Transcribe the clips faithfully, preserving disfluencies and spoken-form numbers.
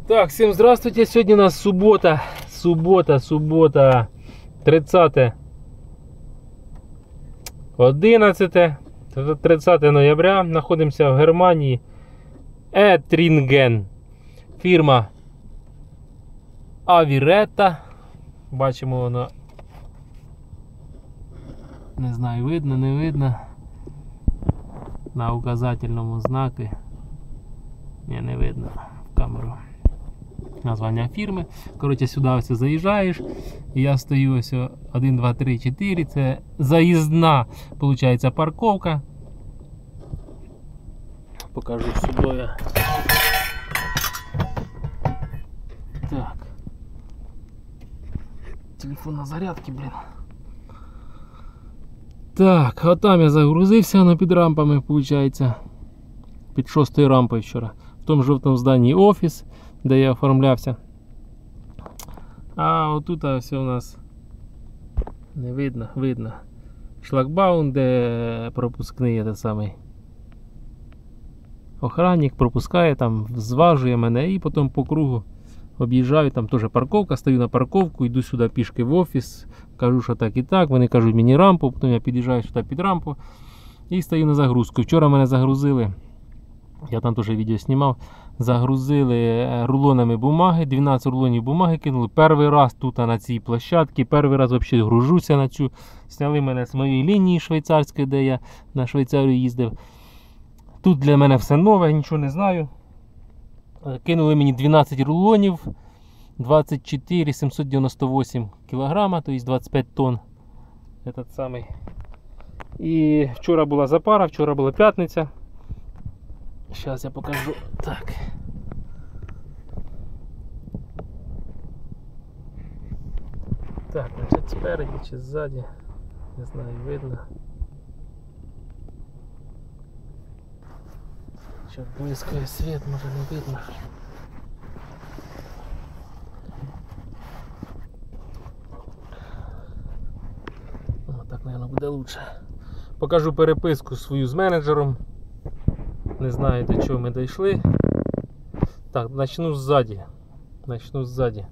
Так, всем здравствуйте. Сегодня у нас суббота. Суббота, суббота. тридцатое одиннадцатое. тридцатое ноября. Находимся в Германии. Етринген. Фірма Авірета. Бачимо воно. Не знаю, видно, не видно. На указательному знаку. Ні, не видно в камеру. Названня фірми. Коротше, сюди ось заїжджаєш. І я стою ось один, два, три, чотири. Це заїзна, виходить, парковка. Покажу з собою. Так. Телефон на зарядці, блін. Так, а там я загрузився на під рампами, виходить. Під шостою рампою вчора. В тому жовтому зданні офіс, де я оформлявся. А отут все у нас не видно, видно. Шлагбаум, де пропускний той самий охранник пропускає, там зважує мене і потім по кругу об'їжджаю, там теж парковка, стою на парковку, йду сюди пішки в офіс, кажу, що так і так, вони кажуть мені рампу, потім я під'їжджаю сюди під рампу і стою на загрузку. Вчора мене загрузили, я там теж відео знімав, загрузили рулонами бумаги, дванадцять рулонів бумаги кинули. Перший раз тут на цій площадці, перший раз взагалі гружуся на цю. Сняли мене з моєї лінії швейцарської, де я на Швейцарію їздив. Тут для мене все нове, нічого не знаю. Кинули мені дванадцять рулонів, двадцять чотири сімсот дев'яносто вісім кілограма, тобто двадцять п'ять тонн. Этот самий. І вчора була запара, вчора була п'ятниця. Зараз я покажу. Так. Так, значить спереді чи ззаді. Не знаю, видно. Сейчас блискає світ, може не видно. О, так, мабуть, буде лучше. Покажу переписку свою з менеджером. Не знаю, до чого ми дійшли. Так, почну ззаді. Почну ззаді.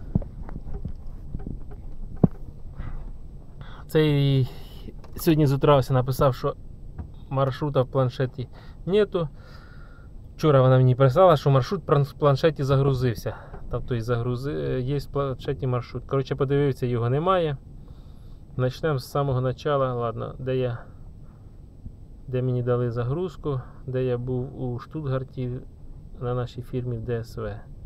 Цей сьогодні з утра написав, що маршрута в планшеті нету. Вчора вона мені писала, що маршрут в планшеті загрузився. Тобто загрузи... є в планшеті маршрут. Коротше, подивився, його немає. Почнемо з самого початку. Ладно, де я... Де мені дали загрузку, де я був у Штутгарті на нашій фірмі в ДСВ.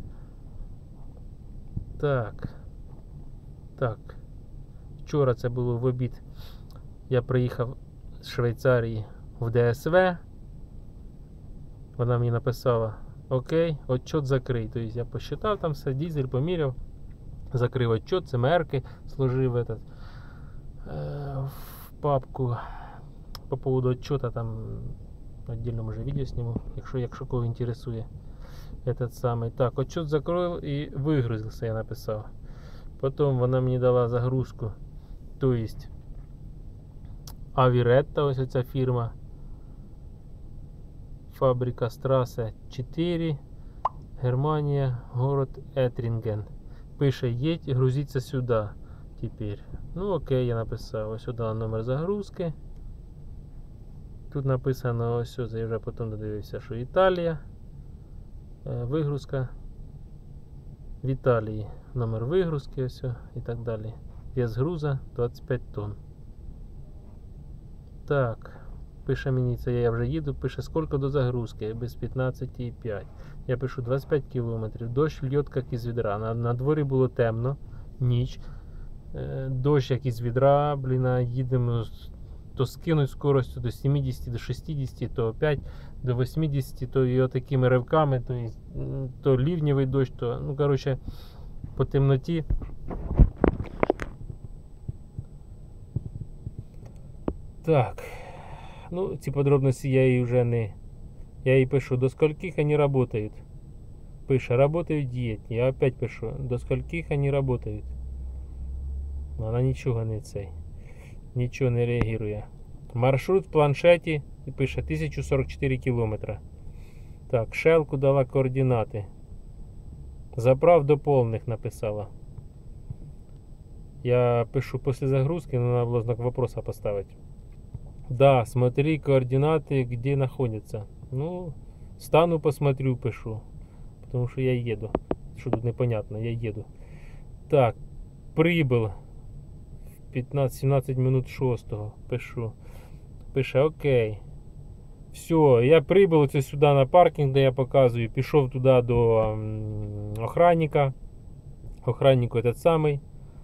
Так. Так. Вчора це було в обід. Я приїхав з Швейцарії в ДСВ. Вона мені написала: окей, отчет закрий. Тобто я посчитав там все, дизель поміряв, закрив отчет, це мерки, сложив этот, е, в папку. По поводу отчета там отдельно може відео сниму, якщо, якщо кого інтересує. Этот самий. Так, отчет закрив і вигрузився, я написав. Потім вона мені дала загрузку. Тобто Авірета, ось ця фірма. Фабрика Страсе чотири, Германія, город Етринген. Пише: їдь, грузиться сюди. Тепер. Ну окей, я написав. Ось сюди номер загрузки. Тут написано, ось, ось я вже потім додивився, що Італія. Вигрузка в Італії. Номер вигрузки, ось, і так далі. Вес груза двадцять п'ять тонн. Так. Пише мені, це я вже їду, пише, скільки до загрузки, без п'ятнадцять п'ять. Я пишу двадцять п'ять кілометрів. Дощ льет, як із відра. На, на дворі було темно, ніч. Е, дощ, як із відра, блін, їдемо, то скинуть скоростю до сімдесят, до шістдесят, то опять до вісімдесят, то і отакими ривками, то, то лівневий дощ, то, ну, коротше, по темноті. Так. Ну, ці подробності я їй вже не... Я їй пишу, до скольких вони працюють. Пише, працюють дієтні. Я опять пишу, до скольких вони працюють. Вона нічого не цей. Нічого не реагує. Маршрут в планшеті пише тисяча сорок чотири кілометри. Так, шелку дала координати. Заправ до полных написала. Я пишу после загрузки, но надо было знак вопроса поставить. Да, смотри координаты, где находится. Ну, стану, посмотрю, пишу. Потому что я еду. Что тут непонятно, я еду. Так, прибыл. п'ятнадцять-сімнадцять минут шостого. Пишу. Пише, окей. Все, я прибыл це сюди на паркінг, де я показую. Пішов туди до м, охранника. Охраннику этот самий.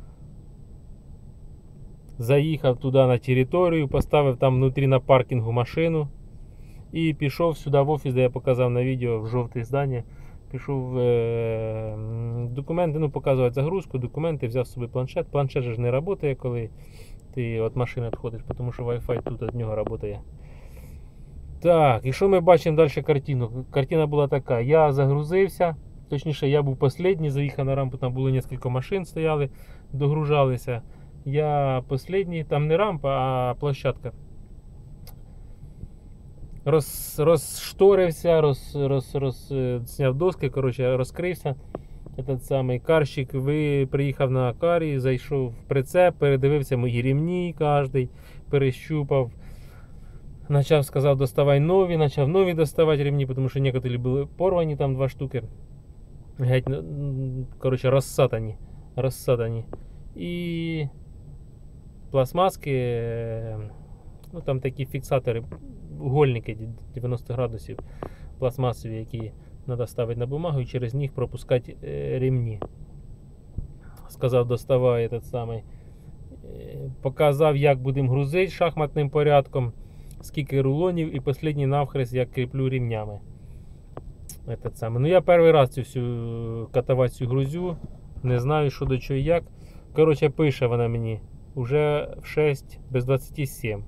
Заїхав туди на територію, поставив там внутрі на паркінгу машину. І пішов сюди в офіс, де я показав на відео в жовте здання. Пішов е документи, ну, показувати загрузку, документи, взяв собі планшет. Планшет же ж не працює, коли ти від машини відходиш, тому що Wi-Fi тут від нього працює. Так, і що ми бачимо далі картину? Картина була така, я загрузився, точніше я був останній, заїхав на рампу, там було кілька машин стояли, догружалися. Я останній, там не рампа, а площадка. Роз, розшторився, роз, роз, роз, зняв доски, коротше, розкрився. Этот самий карщик ви, приїхав на карі, зайшов в прицеп, передивився мої рівні кожний, перещупав. Почав, сказав, доставай нові, почав нові доставати рівні, тому що некоторі були порвані, там два штуки. Геть, коротше, розсатані. розсатані. І пластмаски, ну там такі фіксатори, угольники дев'яносто градусів пластмасові, які треба ставити на бумагу і через них пропускати ремні. Сказав, доставай этот самий. Показав, як будемо грузити шахматним порядком, скільки рулонів і останній навхрест як кріплю рівнями. Этот самий. Ну я перший раз цю всю катавацію грузю, не знаю що до чого і як. Коротше, пише вона мені уже в шість без двадцяти сім.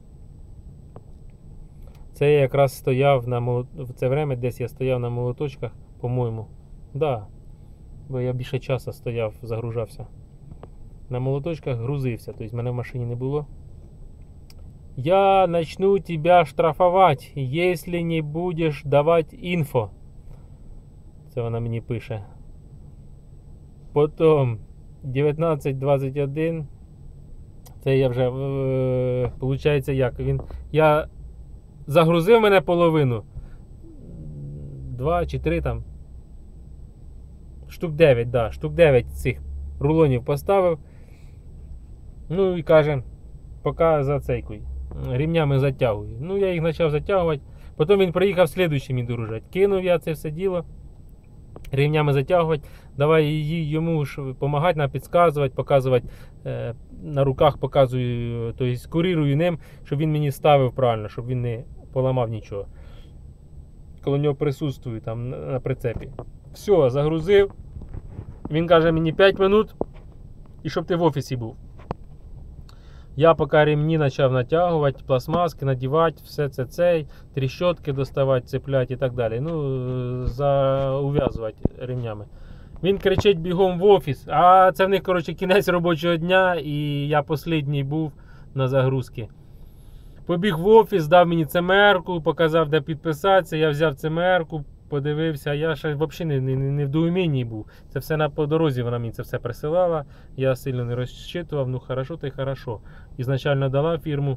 Це я якраз стояв на молот... в це время десь я стояв на молоточках, по-моєму. Да. Бо я більше часу стояв, загружався. На молоточках грузився, тобто мене в машині не було. Я начну тебя штрафовать, если не будешь давать інфо. Це вона мені пише. Потім дев'ятнадцять двадцять один. Це я вже, е, виходить, як він. Я загрузив мене половину. Два чи три там. Штук дев'ять, да, штук дев'ять цих рулонів поставив. Ну і каже, поки зацейкуй. Рівнями затягую. Ну я їх почав затягувати. Потім він приїхав слідуючий мені дорожать. Кинув я це все діло. Рівнями затягувати. Давай її, йому ж допомагати, нам підказувати, показувати. Е, на руках показую, тобто курирую ним, щоб він мені ставив правильно, щоб він не поламав нічого. Коли нього присутствую там на прицепі. Все, загрузив. Він каже мені п'ять минут і щоб ти в офісі був. Я поки ремні почав натягувати, пластмаски, надівати, все це цей, тріщотки доставати, цепляти і так далі. Ну, заув'язувати ремнями. Він кричить бігом в офіс, а це в них, коротше, кінець робочого дня і я останній був на загрузці. Побіг в офіс, дав мені цемерку, показав, де підписатися, я взяв цемерку, подивився, я ще взагалі не, не, не в доумінні був. Це все на по дорозі вона мені це все присилала, я сильно не розчитував, ну хорошо, то й хорошо. Ізначально дала фірму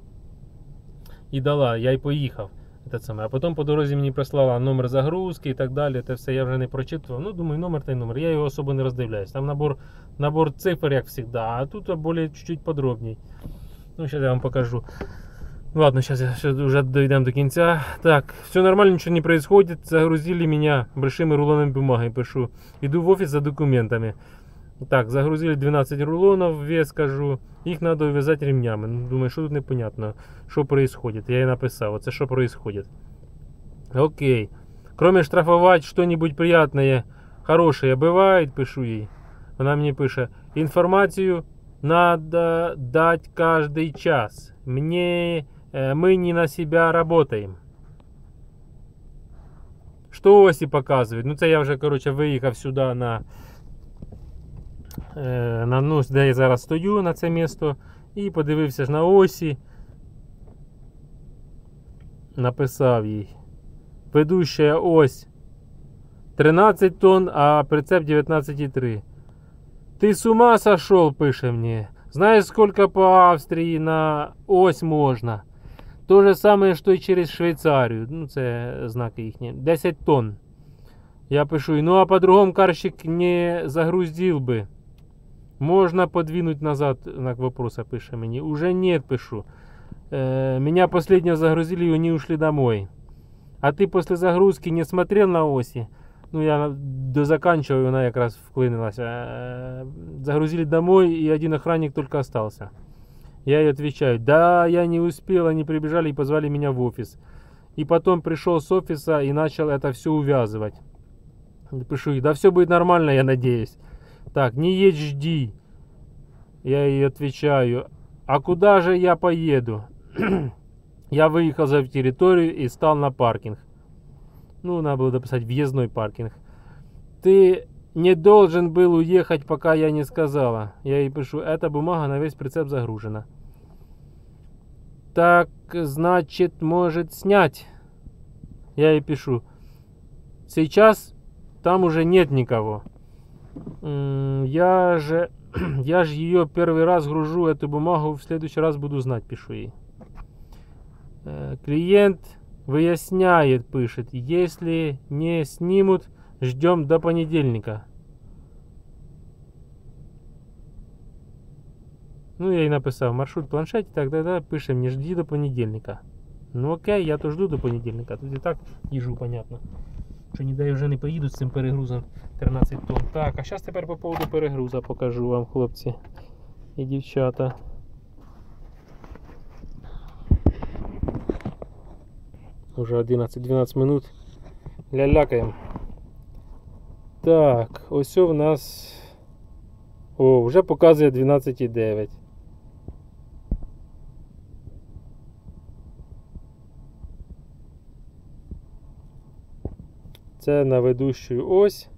і дала, я й поїхав. А потім по дорозі мені прислала номер загрузки і так далі, це все я вже не прочитував. Ну, думаю, номер та й номер, я його особо не роздивляюсь. Там набор, набор цифр, як завжди, а тут більш чуть-чуть подробней. Ну, зараз я вам покажу. Ладно, сейчас уже дойдем до конца. Так, все нормально, ничего не происходит. Загрузили меня большими рулонами бумаги, пишу. Иду в офис за документами. Так, загрузили двенадцать рулонов, вес скажу. Их надо увязать ремнями. Ну, думаю, что тут непонятно, что происходит. Я и написал, вот это что происходит. Окей. Кроме штрафовать, что-нибудь приятное, хорошее бывает, пишу ей. Она мне пишет, информацию надо дать каждый час. Мне... Мы не на себя работаем. Що осі показують? Ну це я вже, коротше, виїхав сюди на, на ну, де я зараз стою, на це місто. І подивився ж на осі. Написав їй. Ведущая ось тринадцать тонн, а прицеп девятнадцать и три. Ты с ума сошел, пише мне. Знаешь, сколько по Австрии на ось можно? То же самое, что и через Швейцарию. Ну, це знаки їхні. десять тонн. Я пишу, ну а по-другому карщик не загрузил бы. Можно подвинуть назад, знак вопроса, пише мені. Уже нет, пишу. Э, меня последнего загрузили, и они ушли домой. А ты после загрузки не смотрел на оси? Ну, я дозаканчиваю, она как раз вклинилась. Э, загрузили домой, и один охранник только остался. Я ей отвечаю, да, я не успел, они прибежали и позвали меня в офис. И потом пришел с офиса и начал это все увязывать. Пишу, да все будет нормально, я надеюсь. Так, не едь, жди. Я ей отвечаю, а куда же я поеду? Я выехал за территорию и стал на паркинг. Ну, надо было дописать въездной паркинг. Ты не должен был уехать, пока я не сказала. Я ей пишу, эта бумага на весь прицеп загружена. Так, значит, может снять. Я ей пишу, сейчас там уже нет никого. Я же, я же ее первый раз гружу, эту бумагу в следующий раз буду знать, пишу ей. Клиент выясняет, пишет, если не снимут, ждем до понедельника. Ну, я ей написал, маршрут в планшете, так тогда пишем, не жди до понедельника. Ну окей, я то жду до понедельника, тут і так їжу, понятно. Що ніде вже не поїдуть з цим перегрузом тринадцять тонн. Так, а зараз тепер по поводу перегруза покажу вам, хлопці і дівчата. Уже одинадцять-дванадцять минут. Лялякаємо. Так, ось у нас... О, вже показує дванадцять і дев'ять. Це на ведущу ось.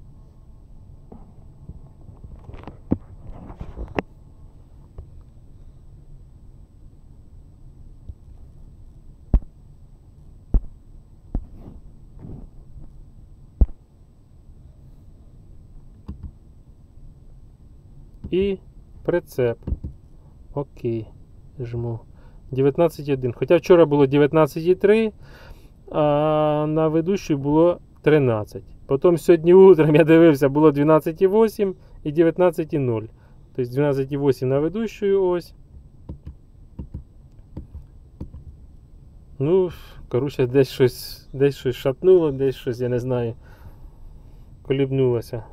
І прицеп. Окей. Жму. дев'ятнадцять і один. Хоча вчора було дев'ятнадцять і три, а на ведущу було тринадцять. Потім сьогодні утром я дивився, було дванадцять і вісім і дев'ятнадцять і нуль. Тобто дванадцять і вісім на ведущу ось. Ну, коротше, десь щось, десь щось шатнуло, десь щось, я не знаю, колібнулося.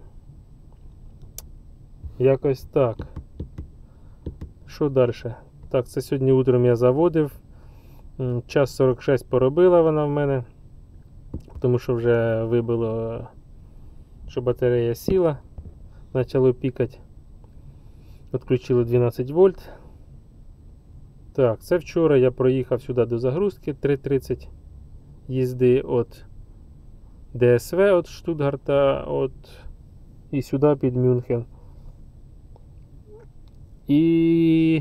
Якось так. Що далі? Так, це сьогодні утром я заводив. Час сорок шість поробила вона в мене. Тому що вже вибило, що батарея сіла. Почало пікати. Відключили дванадцять вольт. Так, це вчора я проїхав сюди до загрузки. три тридцять їзди від ДСВ, від Штутгарта, від... і сюди під Мюнхен. І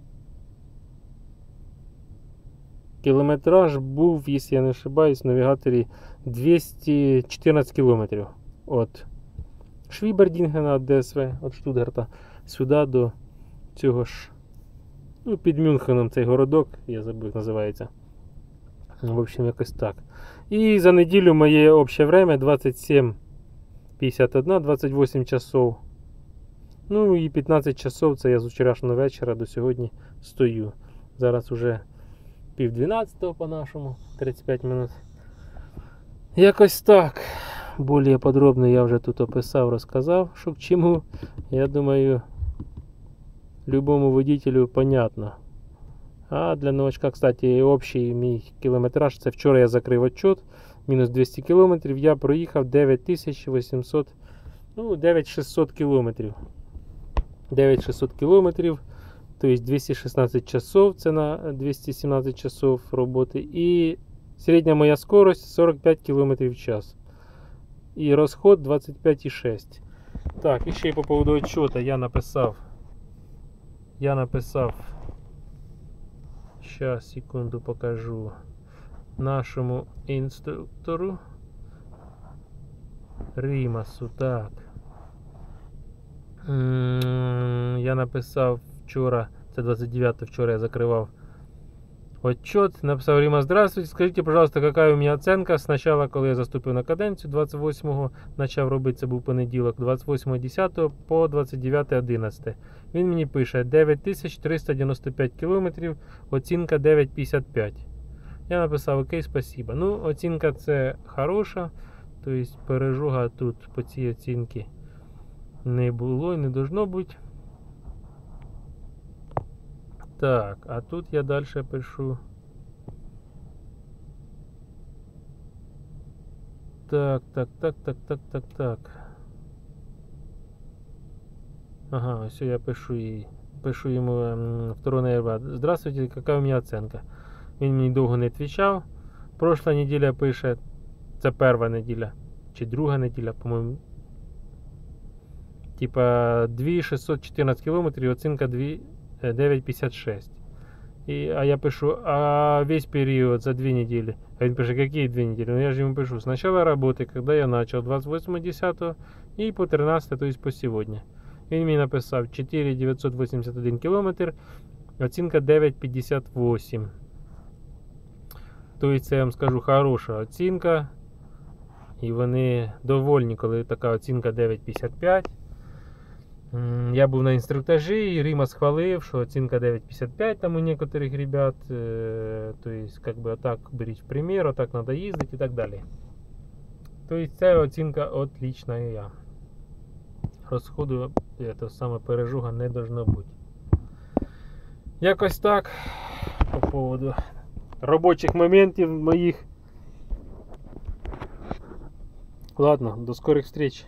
кілометраж був, якщо я не ошибаюсь, в навігаторі двісті чотирнадцять кілометрів від Швібердінгена, від ДСВ, від Штутгарта, сюди до цього ж, ну, під Мюнхеном цей городок, я забув, як називається. В общем, якось так. І за неділю моє обще время двадцять сім п'ятдесят один, двадцять вісім часов. Ну і п'ятнадцять часов, це я з вчорашнього вечора до сьогодні стою. Зараз уже пів дванадцятого по-нашому, тридцять п'ять минут. Якось так. Більш подробно я вже тут описав, розказав, що к чому. Я думаю, любому водителю понятно. А для новачка, кстати, общий мій кілометраж, це вчора я закрив отчет, мінус двісті кілометрів, я проїхав дев'ять тисяч вісімсот, ну, дев'ять тисяч шістсот кілометрів. дев'ять тисяч шістсот кілометрів, тобто двісті шістнадцять часов, це на двісті сімнадцять часов роботи. І середня моя скорость сорок п'ять кілометрів в час. І розход двадцять п'ять і шість. Так, і ще й по поводу отчета я написав. Я написав. Сейчас, секунду, покажу нашому інструктору. Римасу, так. М, Я написав вчора, це двадцять дев'яте, вчора я закривав отчет. Написав: Рима, здравствуйте, скажите, пожалуйста, какая у меня оценка? Сначала, коли я заступив на каденцію, двадцять восьмого почав робити, це був понеділок, двадцять восьмого десятого по двадцять дев'яте одинадцяте. Він мені пише дев'ять тисяч триста дев'яносто п'ять кілометрів, оцінка дев'ять п'ятдесят п'ять. Я написав: окей, спасибо. Ну, оцінка це хороша, тобто пережуга тут по цій оцінці не було і не должно бути. Так, а тут я далі пишу. Так, так, так, так, так, так, так. Ага, ось я пишу їй. Пишу йому второго ноября. Здравствуйте, яка у мене оценка? Він мені довго не відповідав. Прошла неділя пише, це перша неділя, чи друга неділя, по-моєму. Типа дві тисячі шістсот чотирнадцять кілометрів, оцінка дев'ять п'ятдесят шість. И, а я пишу: а весь период за две недели. А он пишет: какие две недели? Ну я же ему пишу: с начала работы, когда я начал, двадцать восьмого десятого, и по тринадцятое, то есть по сегодня. Він мені написав чотири тисячі дев'ятсот вісімдесят один кілометр, оцінка дев'ять п'ятдесят вісім. Тобто це, я вам скажу, хороша оцінка. І вони довольні, коли така оцінка дев'ять п'ятдесят п'ять. Я був на інструктажі, і Рима схвалив, що оцінка дев'ять п'ятдесят п'ять там у некоторых ребят. То есть, как бы, отак беріть в пример, отак треба їздити і так далі. Тобто ця оцінка отлична. Розходу, це саме пережуга не должно бути. Якось так. По поводу робочих моментів моїх. Ладно, до скорих встреч.